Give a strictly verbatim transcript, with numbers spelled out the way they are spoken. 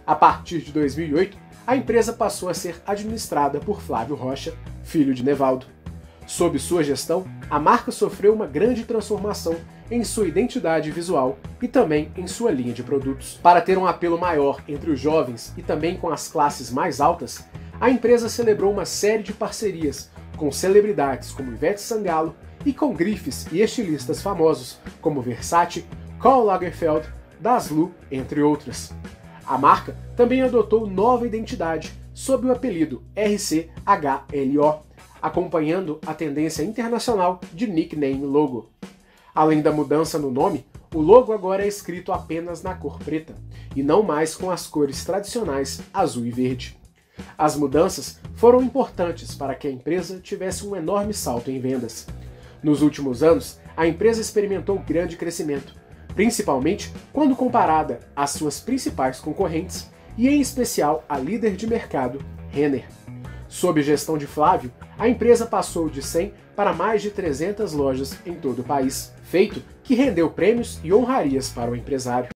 A partir de dois mil e oito, a empresa passou a ser administrada por Flávio Rocha, filho de Nevaldo. Sob sua gestão, a marca sofreu uma grande transformação em sua identidade visual e também em sua linha de produtos. Para ter um apelo maior entre os jovens e também com as classes mais altas, a empresa celebrou uma série de parcerias com celebridades como Ivete Sangalo e com grifes e estilistas famosos como Versace, Karl Lagerfeld, Daslu, entre outras. A marca também adotou nova identidade sob o apelido R C H L O, acompanhando a tendência internacional de nickname logo. Além da mudança no nome, o logo agora é escrito apenas na cor preta, e não mais com as cores tradicionais azul e verde. As mudanças foram importantes para que a empresa tivesse um enorme salto em vendas. Nos últimos anos, a empresa experimentou grande crescimento, principalmente quando comparada às suas principais concorrentes e em especial a líder de mercado, Renner. Sob gestão de Flávio, a empresa passou de cem para mais de trezentas lojas em todo o país, feito que rendeu prêmios e honrarias para o empresário.